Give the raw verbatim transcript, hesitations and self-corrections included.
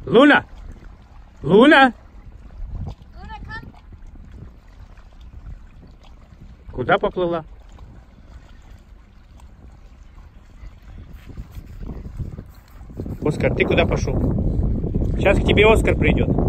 Луна! Луна! Куда поплыла? Оскар, ты куда пошел? Сейчас к тебе Оскар придет.